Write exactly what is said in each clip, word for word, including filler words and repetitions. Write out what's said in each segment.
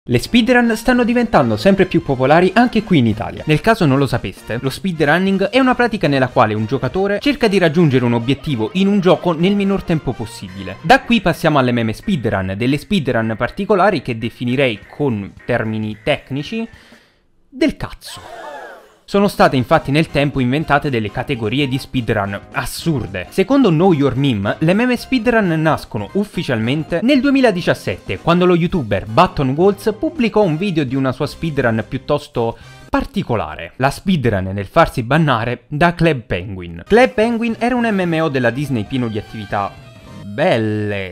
Le speedrun stanno diventando sempre più popolari anche qui in Italia. Nel caso non lo sapeste, lo speedrunning è una pratica nella quale un giocatore cerca di raggiungere un obiettivo in un gioco nel minor tempo possibile. Da qui passiamo alle meme speedrun, delle speedrun particolari che definirei con termini tecnici del cazzo. Sono state infatti nel tempo inventate delle categorie di speedrun assurde. Secondo Know Your Meme, le meme speedrun nascono ufficialmente nel duemiladiciassette, quando lo youtuber Button Waltz pubblicò un video di una sua speedrun piuttosto particolare. La speedrun nel farsi bannare da Club Penguin. Club Penguin era un M M O della Disney pieno di attività belle.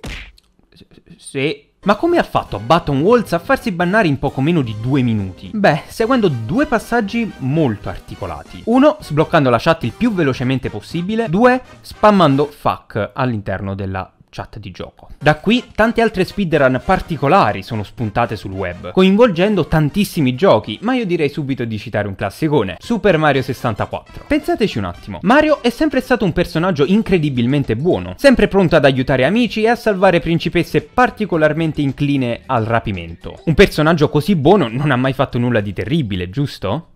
Sì. Ma come ha fatto Button Waltz a farsi bannare in poco meno di due minuti? Beh, seguendo due passaggi molto articolati. Uno, sbloccando la chat il più velocemente possibile. Due, spammando fuck all'interno della chat di gioco. Da qui tante altre speedrun particolari sono spuntate sul web, coinvolgendo tantissimi giochi, ma io direi subito di citare un classicone, Super Mario sessantaquattro. Pensateci un attimo, Mario è sempre stato un personaggio incredibilmente buono, sempre pronto ad aiutare amici e a salvare principesse particolarmente incline al rapimento. Un personaggio così buono non ha mai fatto nulla di terribile, giusto?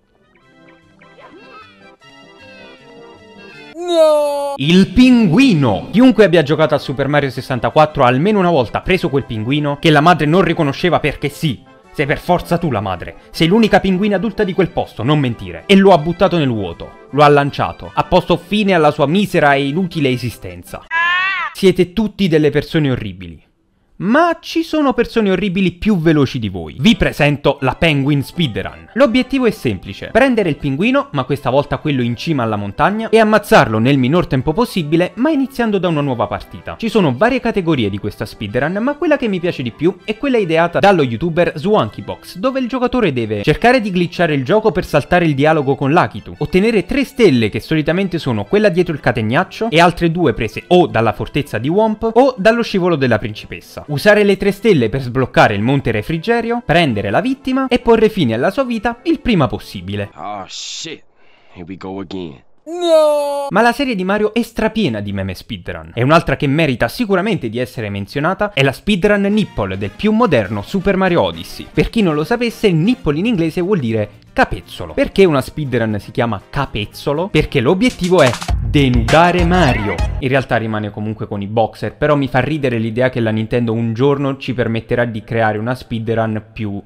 No! Il pinguino! Chiunque abbia giocato a Super Mario sessantaquattro ha almeno una volta preso quel pinguino che la madre non riconosceva perché sì. Sei per forza tu la madre. Sei l'unica pinguina adulta di quel posto, non mentire. E lo ha buttato nel vuoto. Lo ha lanciato. Ha posto fine alla sua misera e inutile esistenza. Siete tutti delle persone orribili. Ma ci sono persone orribili più veloci di voi. Vi presento la Penguin Speedrun. L'obiettivo è semplice: prendere il pinguino, ma questa volta quello in cima alla montagna, e ammazzarlo nel minor tempo possibile, ma iniziando da una nuova partita. Ci sono varie categorie di questa speedrun, ma quella che mi piace di più è quella ideata dallo youtuber Swankybox, dove il giocatore deve cercare di glitchare il gioco per saltare il dialogo con Lakitu, ottenere tre stelle che solitamente sono quella dietro il catenaccio e altre due prese o dalla fortezza di Womp o dallo scivolo della principessa. Usare le tre stelle per sbloccare il monte refrigerio, prendere la vittima e porre fine alla sua vita il prima possibile. Oh shit, here we go again. No! Ma la serie di Mario è strapiena di meme speedrun. E un'altra che merita sicuramente di essere menzionata è la speedrun Nipple del più moderno Super Mario Odyssey. Per chi non lo sapesse, Nipple in inglese vuol dire capezzolo. Perché una speedrun si chiama capezzolo? Perché l'obiettivo è denudare Mario. In realtà rimane comunque con i boxer, però mi fa ridere l'idea che la Nintendo un giorno ci permetterà di creare una speedrun più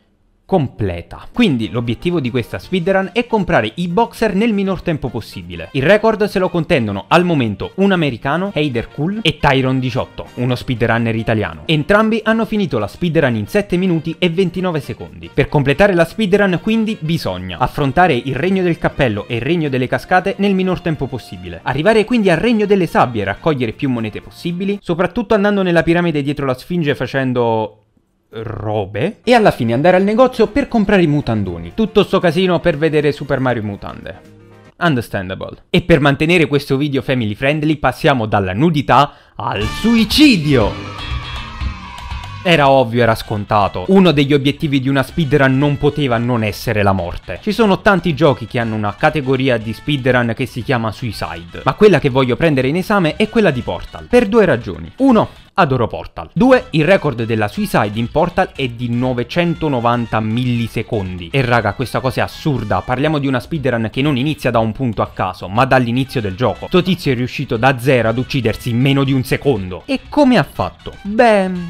completa. Quindi l'obiettivo di questa speedrun è comprare i boxer nel minor tempo possibile. Il record se lo contendono al momento un americano, Heider Cool, e Tyron diciotto, uno speedrunner italiano. Entrambi hanno finito la speedrun in sette minuti e ventinove secondi. Per completare la speedrun quindi bisogna affrontare il regno del cappello e il regno delle cascate nel minor tempo possibile, arrivare quindi al regno delle sabbie e raccogliere più monete possibili, soprattutto andando nella piramide dietro la Sfinge facendo robe, e alla fine andare al negozio per comprare i mutandoni. Tutto sto casino per vedere Super Mario in mutande. Understandable. E per mantenere questo video family friendly passiamo dalla nudità al suicidio. Era ovvio, era scontato. Uno degli obiettivi di una speedrun non poteva non essere la morte. Ci sono tanti giochi che hanno una categoria di speedrun che si chiama Suicide, ma quella che voglio prendere in esame è quella di Portal, per due ragioni. Uno, adoro Portal. Due, il record della Suicide in Portal è di novecentonovanta millisecondi. E raga, questa cosa è assurda. Parliamo di una speedrun che non inizia da un punto a caso, ma dall'inizio del gioco. Sto tizio è riuscito da zero ad uccidersi in meno di un secondo. E come ha fatto? Beh...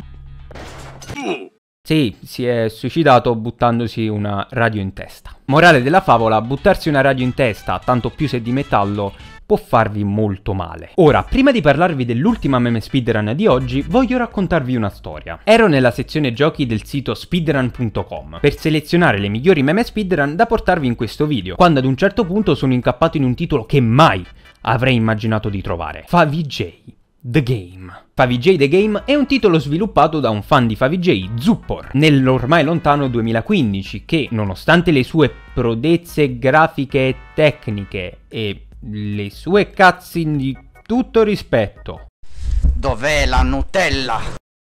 sì, si è suicidato buttandosi una radio in testa. Morale della favola, buttarsi una radio in testa, tanto più se di metallo, può farvi molto male. Ora, prima di parlarvi dell'ultima meme speedrun di oggi, voglio raccontarvi una storia. Ero nella sezione giochi del sito speedrun punto com per selezionare le migliori meme speedrun da portarvi in questo video, quando ad un certo punto sono incappato in un titolo che mai avrei immaginato di trovare. Favij The Game. Favij The Game è un titolo sviluppato da un fan di Favij, Zuppor, nell'ormai lontano duemilaquindici, che, nonostante le sue prodezze grafiche e tecniche e le sue cutscene di tutto rispetto... Dov'è la Nutella?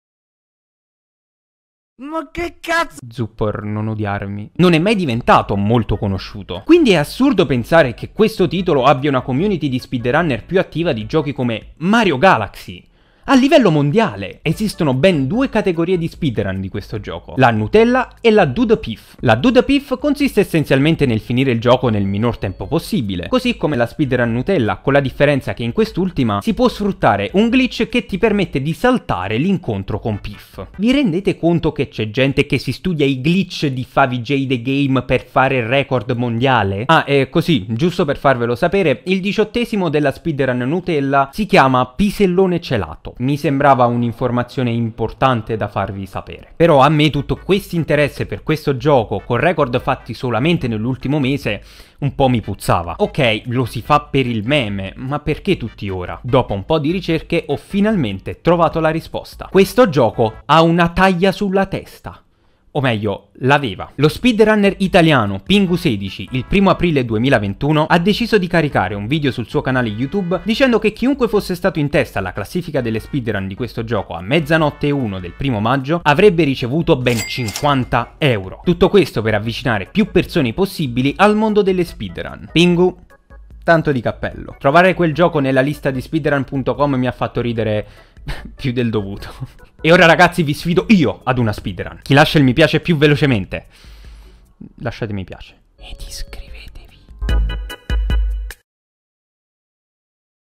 Ma che cazzo? Zuppor, non odiarmi. Non è mai diventato molto conosciuto. Quindi è assurdo pensare che questo titolo abbia una community di speedrunner più attiva di giochi come Mario Galaxy. A livello mondiale esistono ben due categorie di speedrun di questo gioco, la Nutella e la Do the Piff. La Do the Piff consiste essenzialmente nel finire il gioco nel minor tempo possibile, così come la speedrun Nutella, con la differenza che in quest'ultima si può sfruttare un glitch che ti permette di saltare l'incontro con Piff. Vi rendete conto che c'è gente che si studia i glitch di Favij The Game per fare il record mondiale? Ah, e così, giusto per farvelo sapere, il diciottesimo della speedrun Nutella si chiama Pisellone Celato. Mi sembrava un'informazione importante da farvi sapere. Però a me tutto questo interesse per questo gioco, con record fatti solamente nell'ultimo mese, un po' mi puzzava. Ok, lo si fa per il meme, ma perché tutti ora? Dopo un po' di ricerche ho finalmente trovato la risposta. Questo gioco ha una taglia sulla testa. O meglio, l'aveva. Lo speedrunner italiano Pingu sedici, il primo aprile duemilaventuno, ha deciso di caricare un video sul suo canale YouTube dicendo che chiunque fosse stato in testa alla classifica delle speedrun di questo gioco a mezzanotte e uno del primo maggio avrebbe ricevuto ben cinquanta euro. Tutto questo per avvicinare più persone possibili al mondo delle speedrun. Pingu, tanto di cappello. Trovare quel gioco nella lista di speedrun punto com mi ha fatto ridere più del dovuto. E ora ragazzi vi sfido io ad una speedrun. Chi lascia il mi piace più velocemente, lasciate mi piace ed iscrivetevi.